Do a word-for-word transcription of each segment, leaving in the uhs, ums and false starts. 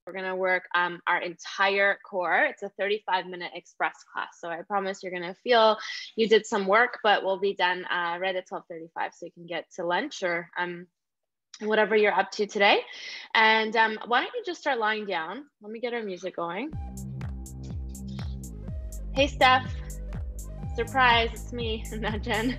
we're gonna work um, our entire core. It's a thirty-five minute express class. So I promise you're gonna feel you did some work, but we'll be done uh, right at twelve thirty-five so you can get to lunch or um, whatever you're up to today. And um, why don't you just start lying down? Let me get our music going. Hey, Steph. Surprise, it's me, not Jen.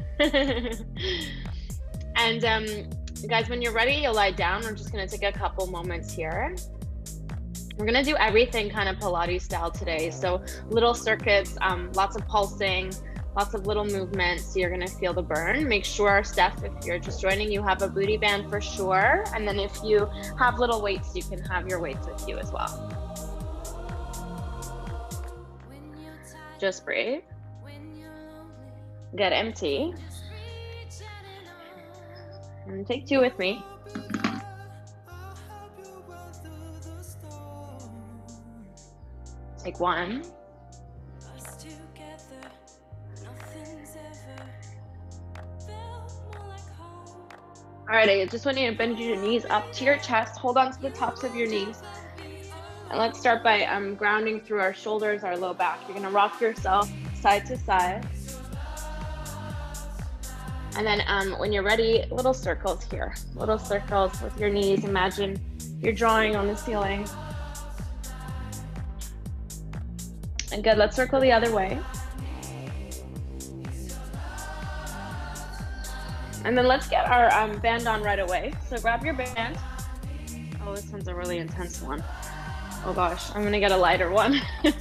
And um, guys, when you're ready, you'll lie down. We're just gonna take a couple moments here. We're gonna do everything kind of Pilates style today. So little circuits, um, lots of pulsing, lots of little movements. So you're gonna feel the burn. Make sure, Steph, if you're just joining, you have a booty band for sure. And then if you have little weights, you can have your weights with you as well. Just breathe. Get empty. And take two with me. Take one. All right, I just want you to bend your knees up to your chest. Hold on to the tops of your knees. And let's start by um, grounding through our shoulders, our low back. You're gonna rock yourself side to side. And then um, when you're ready, little circles here. Little circles with your knees. Imagine you're drawing on the ceiling. And good, let's circle the other way. And then let's get our um, band on right away. So grab your band. Oh, this one's a really intense one. Oh gosh, I'm gonna get a lighter one.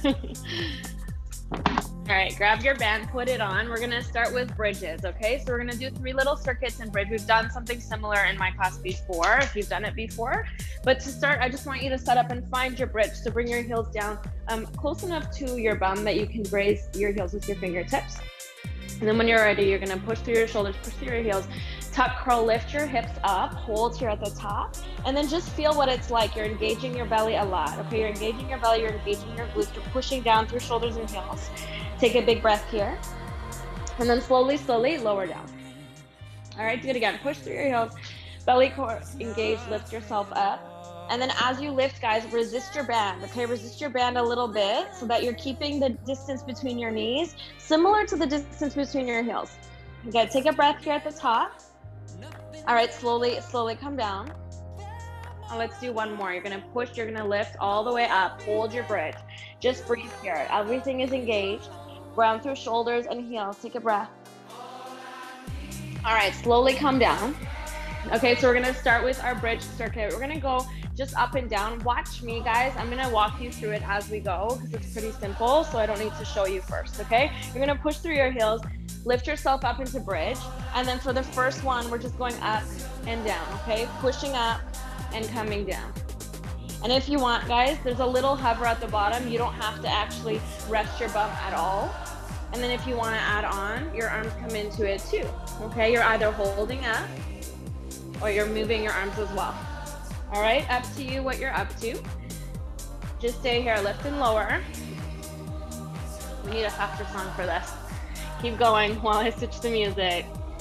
All right, grab your band, put it on. We're gonna start with bridges, okay? So we're gonna do three little circuits in bridge. We've done something similar in my class before, if you've done it before. But to start, I just want you to set up and find your bridge. So bring your heels down um, close enough to your bum that you can raise your heels with your fingertips. And then when you're ready, you're gonna push through your shoulders, push through your heels, tuck, curl, lift your hips up, hold here at the top, and then just feel what it's like. You're engaging your belly a lot, okay? You're engaging your belly, you're engaging your glutes, you're pushing down through shoulders and heels. Take a big breath here, and then slowly, slowly lower down. All right, do it again. Push through your heels, belly core engage, lift yourself up. And then as you lift, guys, resist your band, okay? Resist your band a little bit so that you're keeping the distance between your knees, similar to the distance between your heels. Okay, take a breath here at the top. All right, slowly, slowly come down. And let's do one more. You're gonna push, you're gonna lift all the way up, hold your bridge. Just breathe here. Everything is engaged. Ground through shoulders and heels. Take a breath. All right, slowly come down. Okay, so we're gonna start with our bridge circuit. We're gonna go just up and down. Watch me, guys. I'm gonna walk you through it as we go because it's pretty simple, so I don't need to show you first, okay? You're gonna push through your heels, lift yourself up into bridge, and then for the first one, we're just going up and down, okay? Pushing up and coming down. And if you want, guys, there's a little hover at the bottom. You don't have to actually rest your bum at all. And then if you want to add on, your arms come into it too, okay? You're either holding up or you're moving your arms as well. All right, up to you what you're up to. Just stay here, lift and lower. We need a faster song for this. Keep going while I switch the music.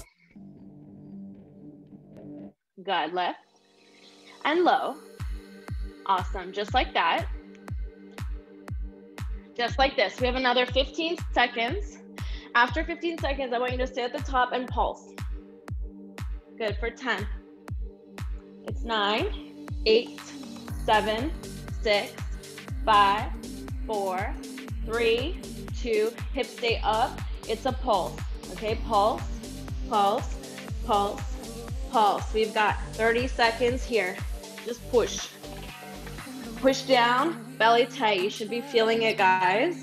Good, lift and low. Awesome, just like that. Just like this. We have another fifteen seconds. After fifteen seconds, I want you to stay at the top and pulse. Good, for ten. It's nine, eight, seven, six, five, four, three, two, hips stay up. It's a pulse, okay? Pulse, pulse, pulse, pulse. We've got thirty seconds here. Just push. Push down, belly tight. You should be feeling it, guys.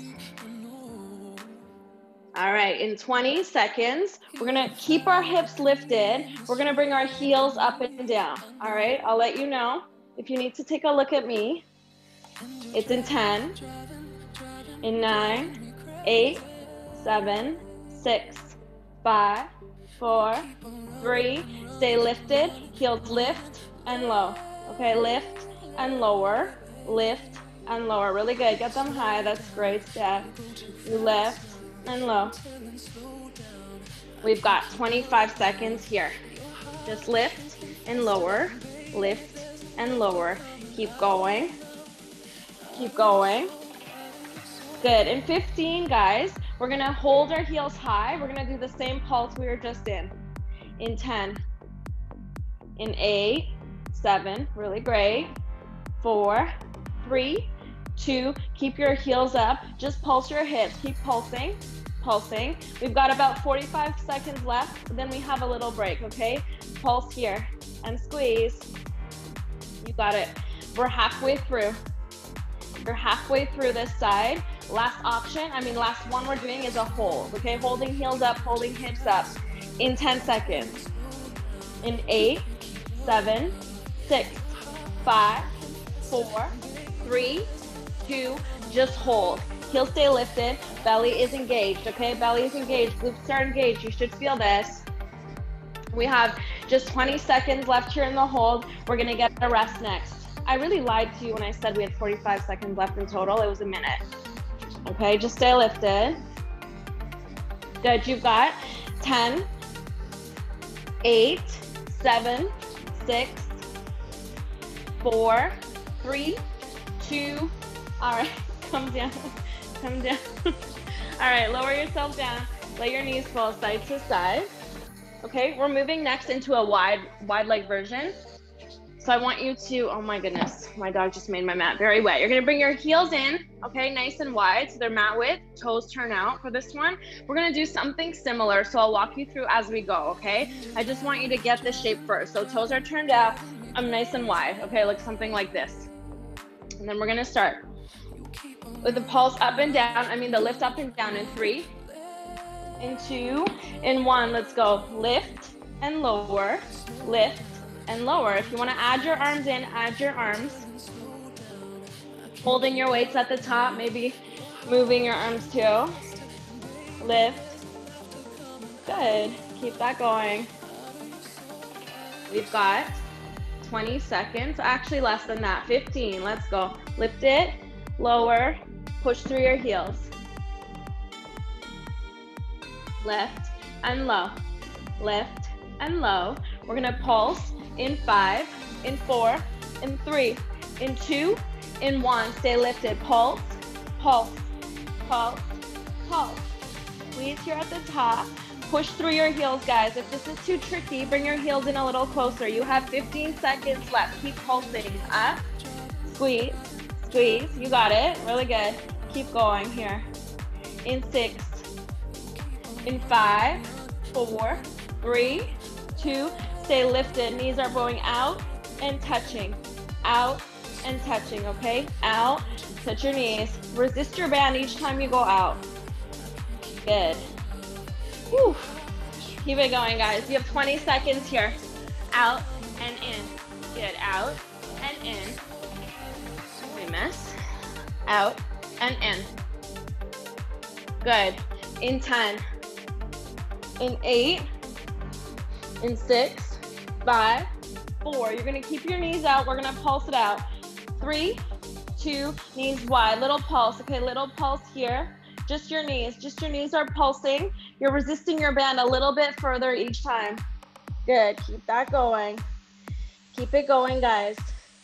All right, in twenty seconds, we're gonna keep our hips lifted. We're gonna bring our heels up and down. All right, I'll let you know if you need to take a look at me. It's in ten, in nine, eight, seven, six, five, four, three. Stay lifted, heels lift and low. Okay, lift and lower, lift and lower. Really good, get them high, that's great, Steph. You lift and low. We've got twenty-five seconds here. Just lift and lower, lift and lower. Keep going. Keep going. Good. In fifteen, guys, we're gonna hold our heels high. We're gonna do the same pulse we were just in. In ten, in eight, seven, really great. Four, three, two, keep your heels up. Just pulse your hips. Keep pulsing, pulsing. We've got about forty-five seconds left. Then we have a little break, okay? Pulse here and squeeze. You got it. We're halfway through. You're halfway through this side. Last option, I mean, last one we're doing is a hold, okay? Holding heels up, holding hips up in ten seconds. In eight, seven, six, five, four, three, two, just hold. Heels stay lifted, belly is engaged, okay? Belly is engaged, glutes are engaged. You should feel this. We have just twenty seconds left here in the hold. We're gonna get a rest next. I really lied to you when I said we had forty-five seconds left in total. It was a minute. Okay, just stay lifted. Good, you've got ten, eight, seven, six, four, three, two, all right, come down, come down. All right, lower yourself down. Let your knees fall side to side. Okay, we're moving next into a wide, wide leg version. So I want you to, oh my goodness, my dog just made my mat very wet. You're gonna bring your heels in, okay, nice and wide, so they're mat width, toes turn out for this one. We're gonna do something similar, so I'll walk you through as we go, okay? I just want you to get this shape first. So toes are turned out, I'm nice and wide, okay, like something like this. And then we're gonna start with the pulse up and down, I mean the lift up and down in three, in two, in one, let's go. Lift and lower, lift, and lower. If you want to add your arms in, add your arms. Holding your weights at the top, maybe moving your arms too. Lift. Good. Keep that going. We've got twenty seconds, actually less than that, fifteen. Let's go. Lift it, lower, push through your heels. Lift and low. Lift and low. We're gonna pulse in five, in four, in three, in two, in one. Stay lifted. Pulse, pulse, pulse, pulse. Squeeze here at the top. Push through your heels, guys. If this is too tricky, bring your heels in a little closer. You have fifteen seconds left. Keep pulsing. Up, squeeze, squeeze. You got it. Really good. Keep going here. In six, in five, four, three, two, stay lifted. Knees are going out and touching, out and touching, okay? Out, touch your knees. Resist your band each time you go out. Good. Whew. Keep it going, guys. You have twenty seconds here. Out and in. Good, out and in. We miss. Out and in. Good. In ten. In eight. In six. Five. Four. You're gonna keep your knees out. We're gonna pulse it out. Three, two, knees wide. Little pulse. Okay, little pulse here. Just your knees. Just your knees are pulsing. You're resisting your band a little bit further each time. Good. Keep that going. Keep it going, guys.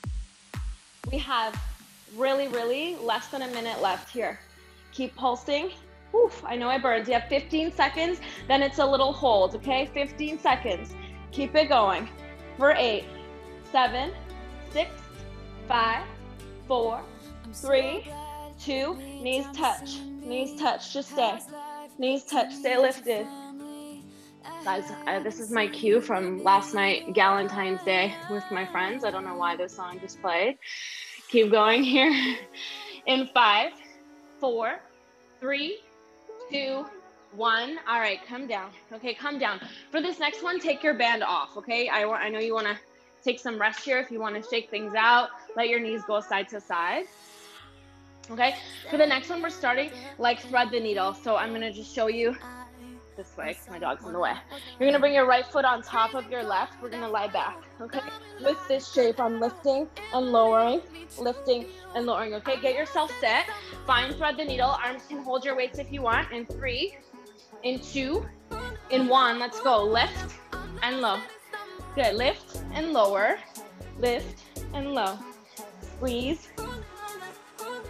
We have really, really less than a minute left here. Keep pulsing. Oof, I know it burns. You have fifteen seconds, then it's a little hold, okay? fifteen seconds. Keep it going. For eight, seven, six, five, four, three, two, knees touch. Knees touch, just stay. Knees touch, stay lifted. Guys, uh, this is my cue from last night, Galentine's Day with my friends. I don't know why this song just played. Keep going here. In five, four, three, two, one. All right, come down. Okay, come down. For this next one, take your band off, okay? I, I know you wanna take some rest here. If you wanna shake things out, let your knees go side to side. Okay, for the next one, we're starting like thread the needle. So I'm gonna just show you this way, my dog's in the way. You're gonna bring your right foot on top of your left. We're gonna lie back, okay? With this shape, I'm lifting and lowering, lifting and lowering, okay? Get yourself set. Find thread the needle. Arms can hold your weights if you want. In three, in two, in one. Let's go. Lift and low. Good. Lift and lower. Lift and low. Squeeze.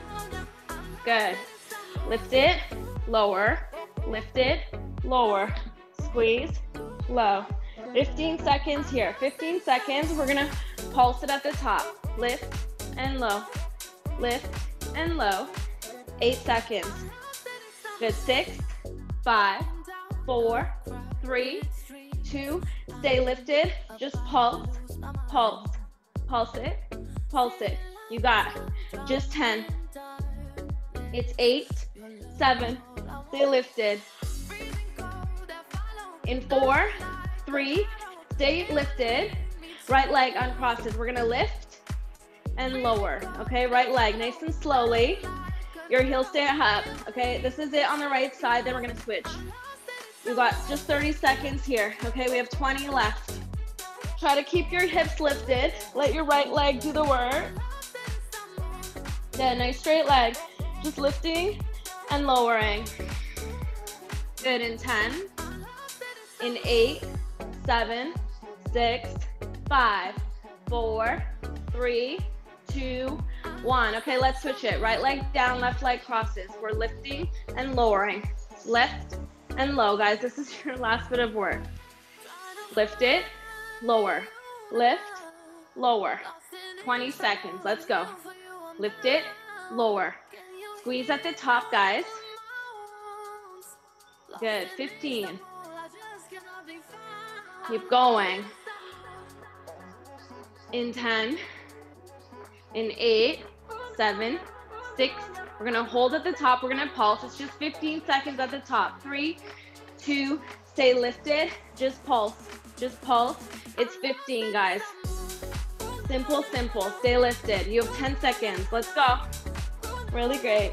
Good. Lift it, lower, lift it, lower, squeeze, low. fifteen seconds here. fifteen seconds. We're gonna pulse it at the top. Lift and low, lift and low. Eight seconds. Good. Six, five, four, three, two. Stay lifted. Just pulse, pulse, pulse it, pulse it. You got it. Just ten. It's eight, seven. Stay lifted. In four, three. Stay lifted. Right leg uncrosses. We're gonna lift and lower. Okay, right leg, nice and slowly. Your heels stay up. Okay, this is it on the right side. Then we're gonna switch. We've got just thirty seconds here. Okay, we have twenty left. Try to keep your hips lifted. Let your right leg do the work. Good, nice straight leg. Just lifting and lowering. Good, in ten, in eight, seven, six, five, four, three, two, one. Okay, let's switch it. Right leg down, left leg crosses. We're lifting and lowering. Lift and low, guys. This is your last bit of work. Lift it, lower, lift, lower. twenty seconds, let's go. Lift it, lower. Squeeze at the top, guys. Good, fifteen. Keep going. In ten, in eight, seven, six. We're gonna hold at the top. We're gonna pulse. It's just fifteen seconds at the top. Three, two, stay lifted. Just pulse, just pulse. It's fifteen, guys. Simple, simple. Stay lifted. You have ten seconds. Let's go. Really great.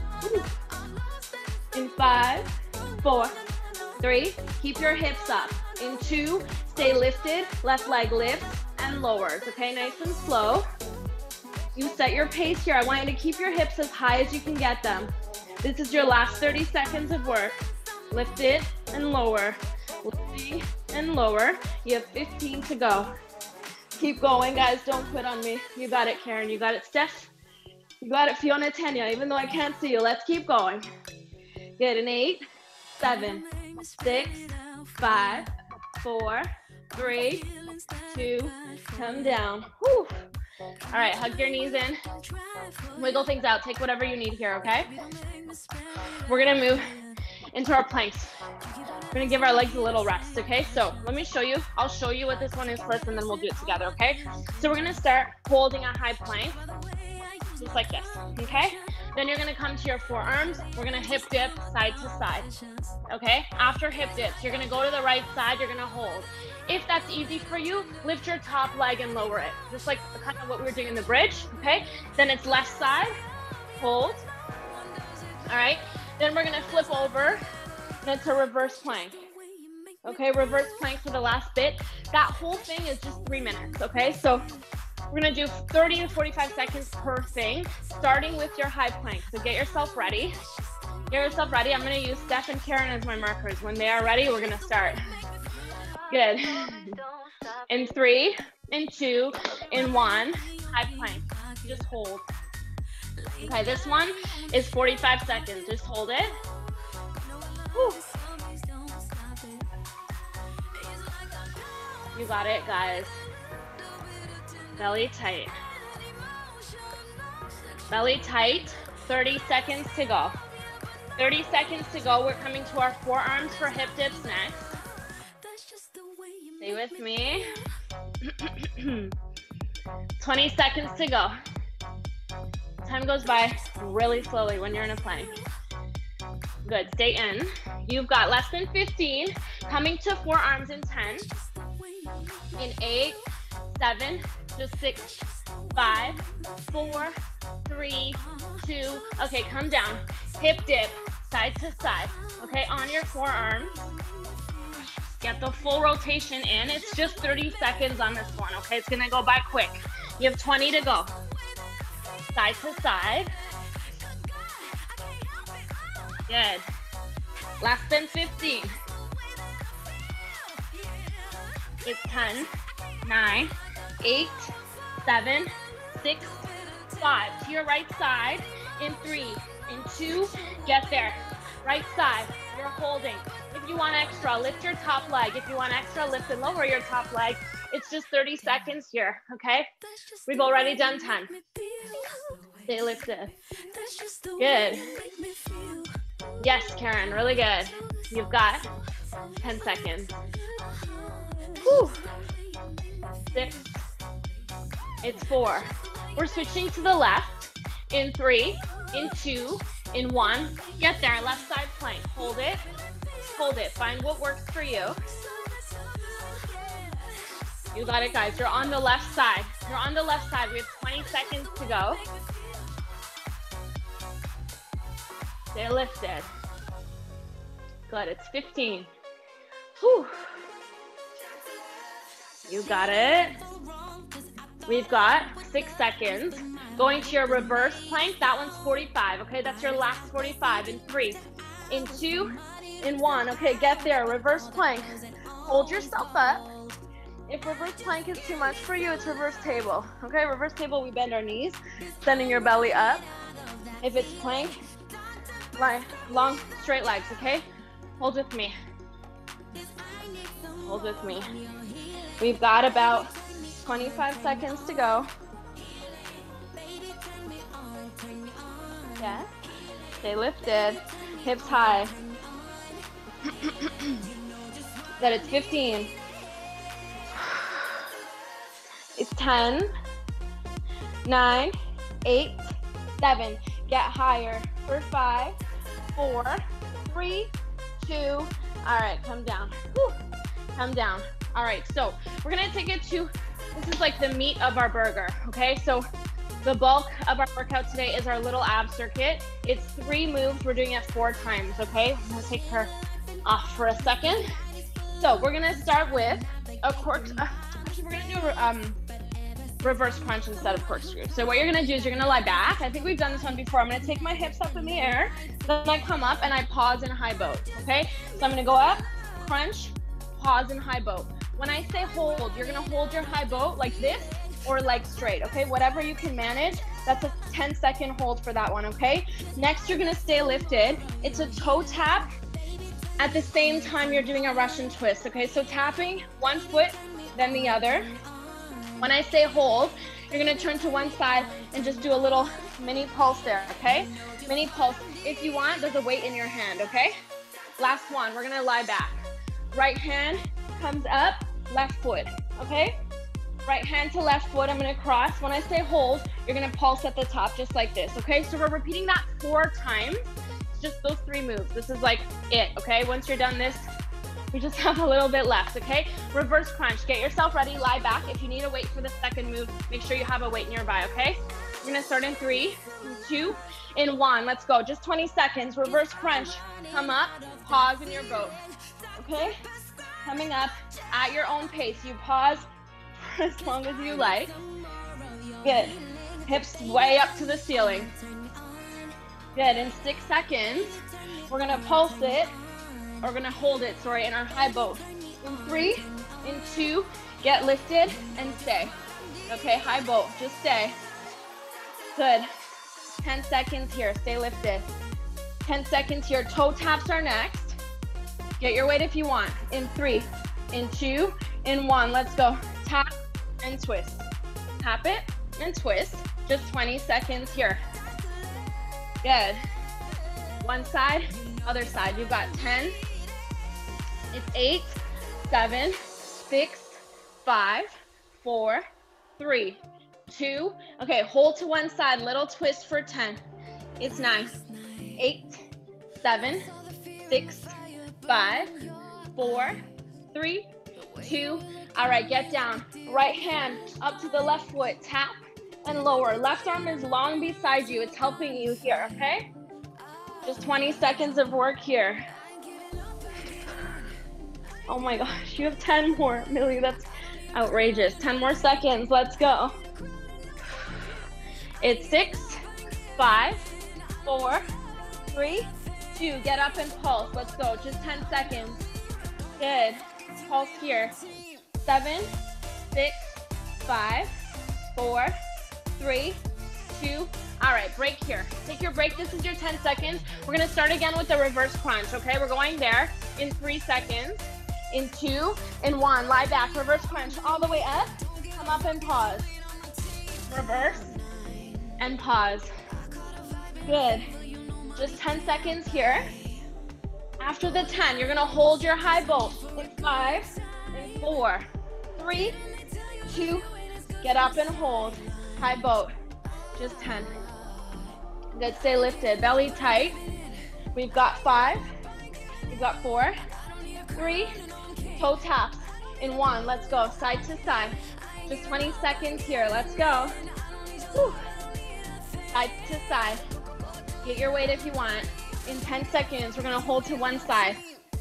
In five, four, three, keep your hips up. In two, stay lifted. Left leg lifts and lowers. Okay, nice and slow. You set your pace here. I want you to keep your hips as high as you can get them. This is your last thirty seconds of work. Lift it and lower. Lifting and lower. You have fifteen to go. Keep going, guys. Don't quit on me. You got it, Karen. You got it, Steph. You got it, Fiona, Tanya. Even though I can't see you, let's keep going. Good. In eight, seven, six, five, four, three, two, come down. Whew. All right, hug your knees in, wiggle things out, take whatever you need here, okay? We're gonna move into our planks. We're gonna give our legs a little rest, okay? So let me show you, I'll show you what this one is first and then we'll do it together, okay? So we're gonna start holding a high plank, just like this, okay? Then you're gonna come to your forearms. We're gonna hip dip side to side, okay? After hip dips, you're gonna go to the right side, you're gonna hold. If that's easy for you, lift your top leg and lower it. Just like kind of what we were doing in the bridge, okay? Then it's left side, hold. All right, then we're gonna flip over, and it's a reverse plank. Okay, reverse plank for the last bit. That whole thing is just three minutes, okay? So we're gonna do thirty to forty-five seconds per thing, starting with your high plank. So get yourself ready. Get yourself ready. I'm gonna use Steph and Karen as my markers. When they are ready, we're gonna start. Good. In three, in two, in one, high plank. Just hold. Okay, this one is forty-five seconds. Just hold it. Whew. You got it, guys. Belly tight. Belly tight. thirty seconds to go. thirty seconds to go. We're coming to our forearms for hip dips next. Stay with me. twenty seconds to go. Time goes by really slowly when you're in a plank. Good, stay in. You've got less than fifteen. Coming to forearms in ten. In eight, seven, just six, five, four, three, two. Okay, come down. Hip dip, side to side. Okay, on your forearms. Get the full rotation in. It's just thirty seconds on this one, okay? It's gonna go by quick. You have twenty to go. Side to side. Good. Less than fifteen. It's ten, nine, eight, seven, six, five. To your right side in three, In two, get there. Right side, you're holding. If you want extra, lift your top leg. If you want extra, lift and lower your top leg. It's just thirty seconds here, okay? We've already done ten. Stay lifted. Good. Yes, Karen, really good. You've got ten seconds. Whew. Six. It's four. We're switching to the left. In three, in two, in one. Get there, left side plank. Hold it, hold it. Find what works for you. You got it, guys. You're on the left side. You're on the left side. We have twenty seconds to go. Stay lifted. Good, it's fifteen. Whew. You got it. We've got six seconds. Going to your reverse plank. That one's forty-five, okay? That's your last forty-five. In three, in two, in one. Okay, get there. Reverse plank. Hold yourself up. If reverse plank is too much for you, it's reverse table. Okay, reverse table, we bend our knees, sending your belly up. If it's plank, lie, long, straight legs, okay? Hold with me. Hold with me. We've got about twenty-five seconds to go. Yeah. Stay lifted. Hips high. That it's fifteen. It's ten. Nine. Eight. Seven. Get higher. For five. Four. Three. Two. All right. Come down. Whew. Come down. All right. So we're gonna take it to. This is like the meat of our burger. Okay. So the bulk of our workout today is our little ab circuit. It's three moves. We're doing it four times, okay? I'm gonna take her off for a second. So we're gonna start with a cork, uh, actually we're gonna do um, reverse crunch instead of corkscrew. So what you're gonna do is you're gonna lie back. I think we've done this one before. I'm gonna take my hips up in the air, then I come up and I pause in high boat, okay? So I'm gonna go up, crunch, pause in high boat. When I say hold, you're gonna hold your high boat like this, or leg straight, okay? Whatever you can manage. That's a ten second hold for that one, okay? Next, you're gonna stay lifted. It's a toe tap at the same time you're doing a Russian twist, okay? So tapping one foot, then the other. When I say hold, you're gonna turn to one side and just do a little mini pulse there, okay? Mini pulse. If you want, there's a weight in your hand, okay? Last one, we're gonna lie back. Right hand comes up, left foot, okay? Right hand to left foot, I'm gonna cross. When I say hold, you're gonna pulse at the top just like this, okay? So we're repeating that four times. It's just those three moves. This is like it, okay? Once you're done this, we just have a little bit left, okay? Reverse crunch, get yourself ready, lie back. If you need a weight for the second move, make sure you have a weight nearby, okay? We're gonna start in three, in two, in one. Let's go, just twenty seconds. Reverse crunch, come up, pause in your boat, okay? Coming up at your own pace. You pause as long as you like. Good. Hips way up to the ceiling. Good. In six seconds, we're gonna pulse it, or we're gonna hold it, sorry, in our high boat. In three, in two, get lifted and stay. Okay, high boat, just stay. Good. ten seconds here, stay lifted. ten seconds here, toe taps are next. Get your weight if you want. In three, in two, in one, let's go. Tap and twist. Tap it and twist. Just twenty seconds here. Good. One side, other side. You've got ten. It's eight, seven, six, five, four, three, two. Okay, hold to one side. Little twist for ten. It's nine, eight, seven, six, five, four, three, two. All right, get down. Right hand up to the left foot. Tap and lower. Left arm is long beside you. It's helping you here, okay? Just twenty seconds of work here. Oh my gosh, you have ten more. Millie, that's outrageous. ten more seconds. Let's go. It's six, five, four, three, two. Get up and pulse. Let's go. Just ten seconds. Good. Pulse here. Seven, six, five, four, three, two. All right, break here. Take your break. This is your ten seconds. We're gonna start again with the reverse crunch, okay? We're going there in three seconds, in two, in one. Lie back, reverse crunch, all the way up. Come up and pause. Reverse and pause. Good. Just ten seconds here. After the ten, you're gonna hold your high boat in five, in four, three, two, get up and hold. High boat, just ten. Good, stay lifted, belly tight. We've got five, we've got four, three, toe taps in one. Let's go, side to side. Just twenty seconds here, let's go. Whew. Side to side. Get your weight if you want. In ten seconds, we're gonna hold to one side.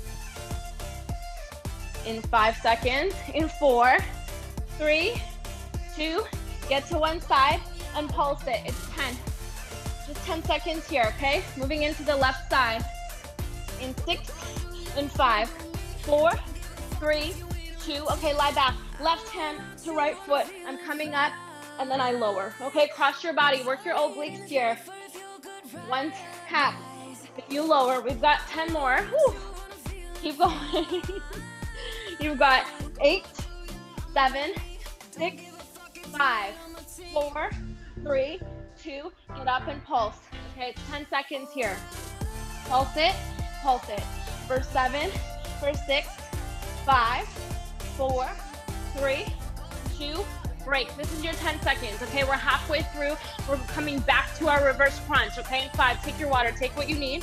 In five seconds, in four, three, two, get to one side and pulse it. It's ten. Just ten seconds here, okay? Moving into the left side. In six, in five, four, three, two. Okay, lie back. Left hand to right foot. I'm coming up and then I lower. Okay, cross your body. Work your obliques here. One tap. If you lower, we've got ten more. Whew. Keep going. You've got eight, seven, six, five, four, three, two, get up and pulse. Okay, it's ten seconds here. Pulse it, pulse it. For seven, for six, five, four, three, two, break. This is your ten seconds, okay? We're halfway through. We're coming back to our reverse crunch, okay? In five, take your water, take what you need.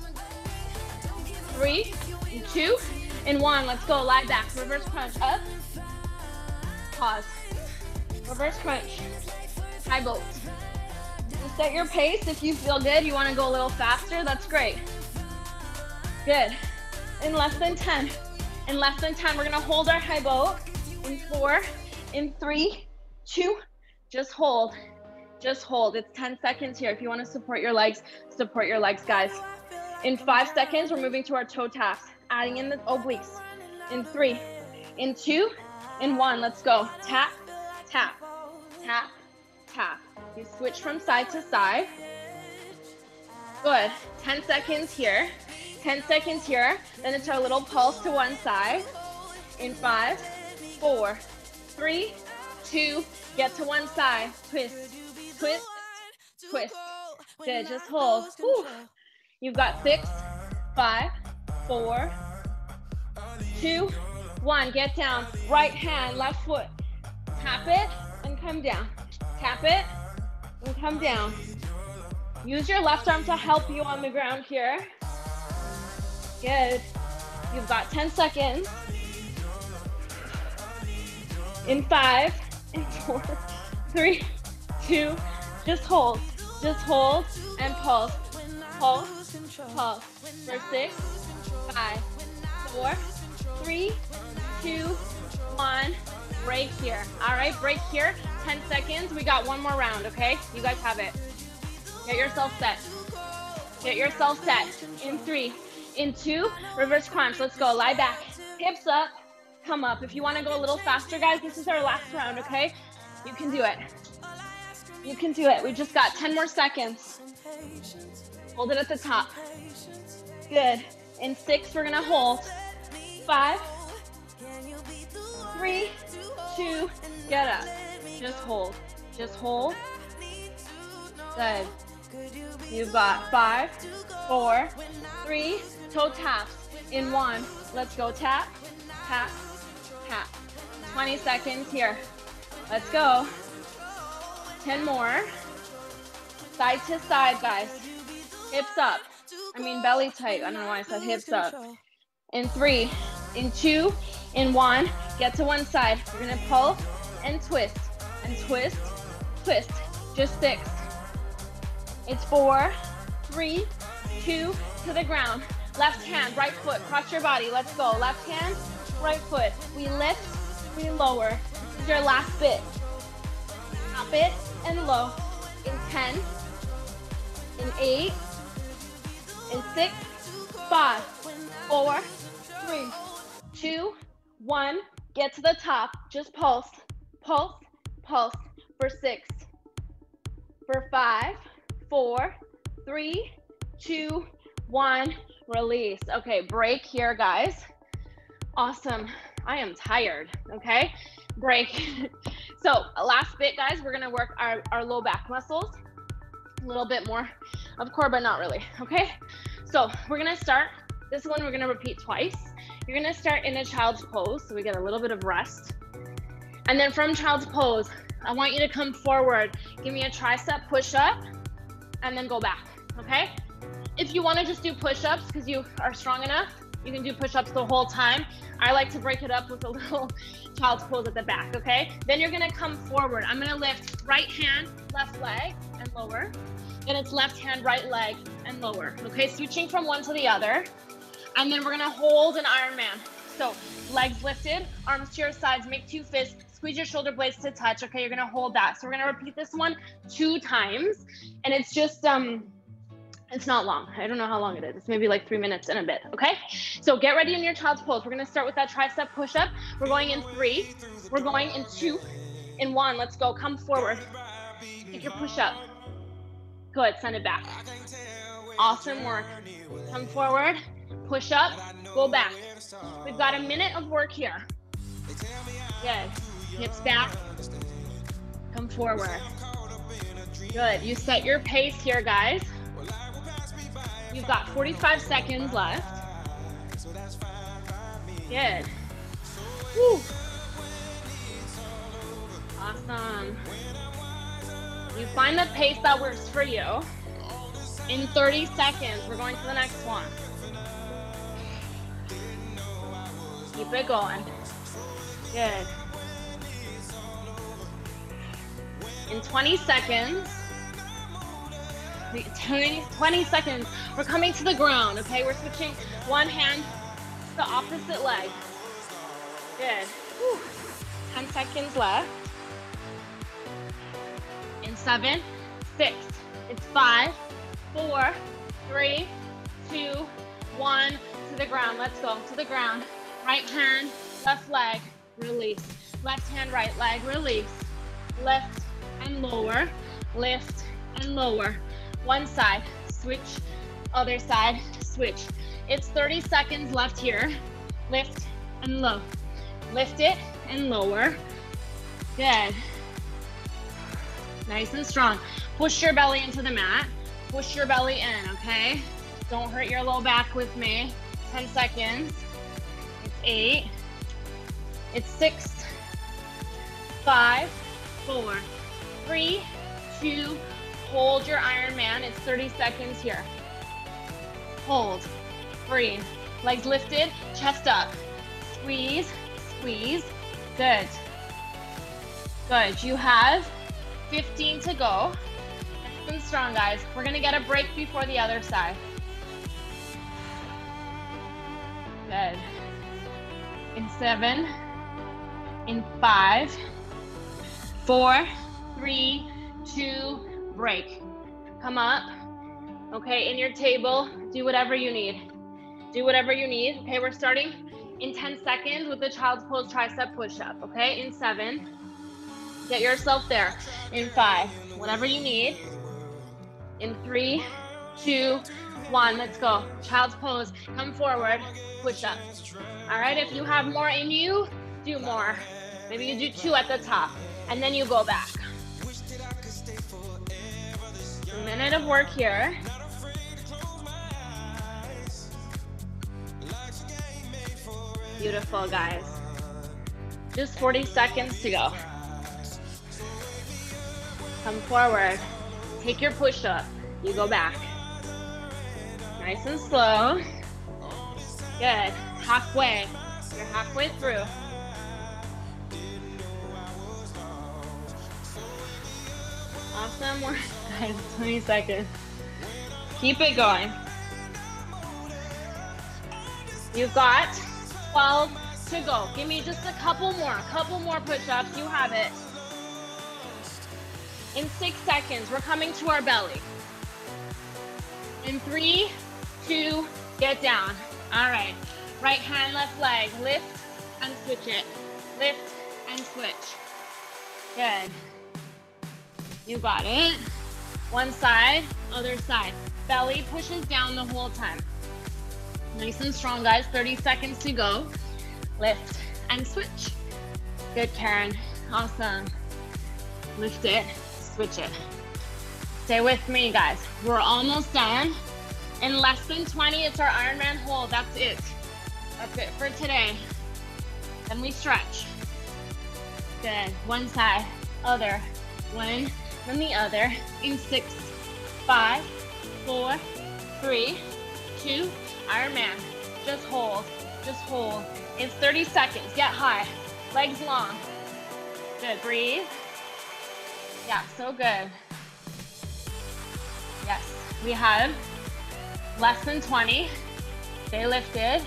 Three, and two, and one. Let's go, lie back. Reverse crunch, up, pause. Reverse crunch, high boat. Just set your pace. If you feel good, you wanna go a little faster, that's great. Good. In less than ten. In less than ten, we're gonna hold our high boat. In four, in three, two, just hold. Just hold. It's ten seconds here. If you wanna support your legs, support your legs, guys. In five seconds, we're moving to our toe taps, adding in the obliques. In three, in two, in one, let's go. Tap, tap, tap, tap. You switch from side to side. Good. ten seconds here. ten seconds here. Then it's our little pulse to one side. In five, four, three, two, get to one side. Twist, twist, twist. Good. Just hold. Whew. You've got six, five, four, two, one. Get down. Right hand, left foot. Tap it and come down. Tap it and come down. Use your left arm to help you on the ground here. Good. You've got ten seconds. In five, in four, three, two, just hold. Just hold and pulse. Pulse, pulse. For six, five, four, three, two, one. Break here. All right, break here. ten seconds. We got one more round, okay? You guys have it. Get yourself set. Get yourself set. In three, in two, reverse crunch. Let's go. Lie back. Hips up. Come up. If you want to go a little faster, guys, this is our last round, okay? You can do it. You can do it. We just got ten more seconds. Hold it at the top. Good. In six, we're gonna hold. Five, three, two, get up. Just hold. Just hold. Good. You've got five, four, three, toe taps in one. Let's go. Tap, tap, tap. twenty seconds here. Let's go. ten more. Side to side, guys. Hips up. I mean belly tight. I don't know why I said hips up. In three, in two, in one. Get to one side. You're gonna pull and twist, and twist, twist. Just six. It's four, three, two, to the ground. Left hand, right foot, cross your body. Let's go. Left hand, right foot. We lift, we lower. This is your last bit. Up it and low. In ten, in eight, in six, five, four, three, two, one. Get to the top. Just pulse, pulse, pulse. For six, for five, four, three, two, one, release. Okay, break here, guys. Awesome. I am tired, okay? Break. So last bit, guys, we're gonna work our, our low back muscles. A little bit more of core, but not really, okay? So we're gonna start, this one we're gonna repeat twice. You're gonna start in a child's pose, so we get a little bit of rest. And then from child's pose, I want you to come forward. Give me a tricep push-up, and then go back, okay? If you wanna just do push-ups because you are strong enough, you can do push-ups the whole time. I like to break it up with a little child's pose at the back, okay? Then you're gonna come forward. I'm gonna lift right hand, left leg, and lower. Then it's left hand, right leg, and lower, okay? Switching from one to the other. And then we're gonna hold an Ironman. So legs lifted, arms to your sides, make two fists, squeeze your shoulder blades to touch, okay? You're gonna hold that. So we're gonna repeat this one two times. And it's just, um, it's not long. I don't know how long it is. It's maybe like three minutes and a bit, okay? So get ready in your child's pose. We're gonna start with that tricep push-up. We're going in three, we're going in two, in one. Let's go, come forward. Take your push-up. Good, send it back. Awesome work. Come forward, push up, go back. We've got a minute of work here. Good, hips back, come forward. Good, you set your pace here, guys. You've got forty-five seconds left. Good. Woo. Awesome. You find the pace that works for you. In thirty seconds, we're going to the next one. Keep it going. Good. In twenty seconds, twenty seconds, we're coming to the ground, okay? We're switching one hand to the opposite leg. Good. Whew. ten seconds left. In seven, six, it's five, four, three, two, one, to the ground. Let's go, to the ground. Right hand, left leg, release. Left hand, right leg, release. Lift and lower, lift and lower. One side, switch, other side, switch. It's thirty seconds left here. Lift and low. Lift it and lower. Good. Nice and strong. Push your belly into the mat. Push your belly in, okay? Don't hurt your low back with me. ten seconds. It's eight. It's six, five, four, three, two, hold your Ironman. It's thirty seconds here. Hold, breathe. Legs lifted, chest up. Squeeze, squeeze. Good. Good. You have fifteen to go. Nice and strong, guys. We're gonna get a break before the other side. Good. In seven, in five, four, three, two, break. Come up. Okay, in your table, do whatever you need. Do whatever you need. Okay, we're starting in ten seconds with the child's pose tricep push-up. Okay, in seven, get yourself there. In five, whatever you need. In three, two, one, let's go. Child's pose, come forward, push up. All right, if you have more in you, do more. Maybe you do two at the top, and then you go back. A minute of work here. Beautiful, guys. Just forty seconds to go. Come forward. Take your push-up. You go back. Nice and slow. Good. Halfway. You're halfway through. Awesome work, guys. twenty seconds. Keep it going. You've got twelve to go. Give me just a couple more, a couple more push-ups. You have it. In six seconds, we're coming to our belly. In three, two, get down. All right. Right hand, left leg. Lift and switch it. Lift and switch. Good. You got it. One side, other side. Belly pushes down the whole time. Nice and strong, guys. thirty seconds to go. Lift and switch. Good, Karen. Awesome. Lift it, switch it. Stay with me, guys. We're almost done. In less than twenty, it's our Ironman hold. That's it. That's it for today. Then we stretch. Good. One side, other. One, then the other. In six, five, four, three, two, Ironman. Just hold. Just hold. It's thirty seconds. Get high. Legs long. Good. Breathe. Yeah, so good. Yes, we have less than twenty. Stay lifted.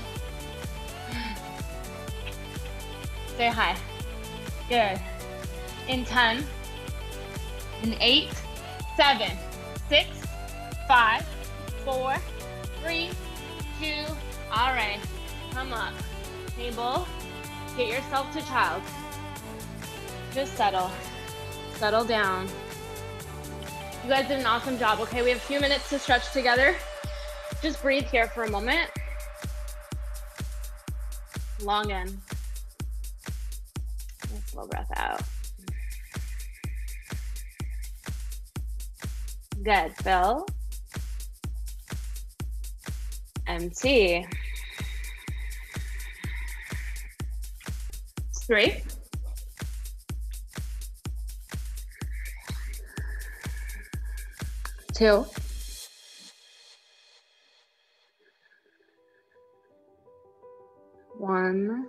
Stay high. Good. In ten, in eight, seven, six, five, four, three, two. All right, come up. Table, get yourself to child. Just settle. Settle down. You guys did an awesome job. Okay, we have a few minutes to stretch together. Just breathe here for a moment. Long in. And slow breath out. Good, fill. Empty. Three. Two. One.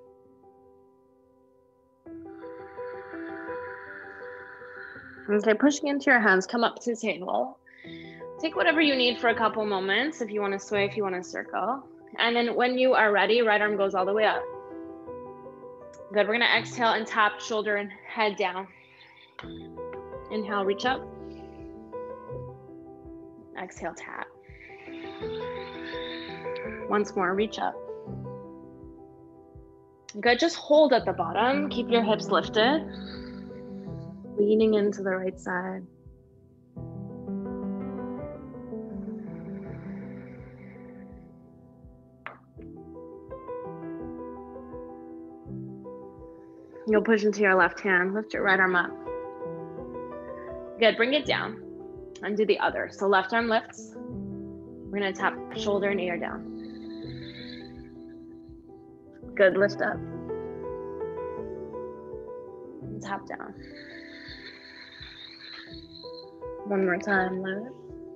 Okay, pushing into your hands, come up to the table. Take whatever you need for a couple moments. If you want to sway, if you want to circle. And then when you are ready, right arm goes all the way up. Good, we're gonna exhale and tap shoulder and head down. Inhale, reach up. Exhale, tap. Once more, reach up. Good, just hold at the bottom. Keep your hips lifted. Leaning into the right side. You'll push into your left hand. Lift your right arm up. Good, bring it down. And do the other. So left arm lifts. We're gonna tap shoulder and ear down. Good, lift up. And tap down. One more time, lift.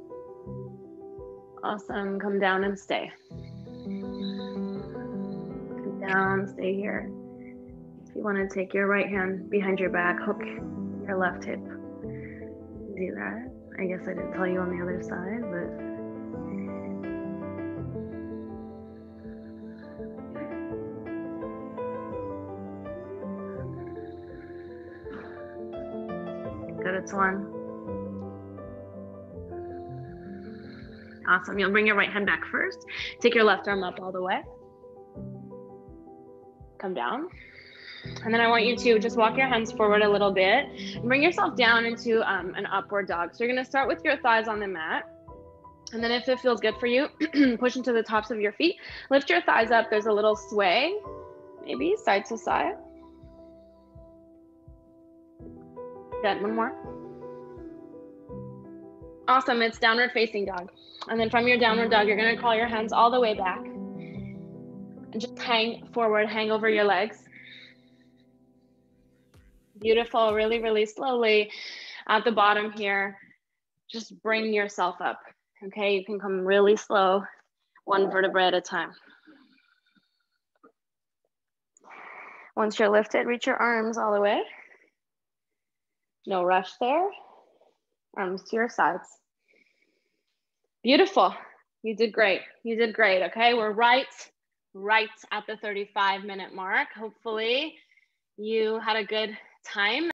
Awesome, come down and stay. Come down, stay here. If you wanna take your right hand behind your back, hook your left hip. Do that. I guess I didn't tell you on the other side, but good, it's one. Awesome, you'll bring your right hand back first. Take your left arm up all the way. Come down. And then I want you to just walk your hands forward a little bit and bring yourself down into um, an upward dog. So you're gonna start with your thighs on the mat. And then if it feels good for you, push into the tops of your feet. Lift your thighs up, there's a little sway, maybe side to side. Good, one more. Awesome, it's downward facing dog. And then from your downward dog, you're gonna crawl your hands all the way back. And just hang forward, hang over your legs. Beautiful, really, really slowly at the bottom here. Just bring yourself up, okay? You can come really slow, one vertebra at a time. Once you're lifted, reach your arms all the way. No rush there. Arms to your sides. Beautiful, you did great. You did great, okay? We're right, right at the thirty-five minute mark. Hopefully you had a good time.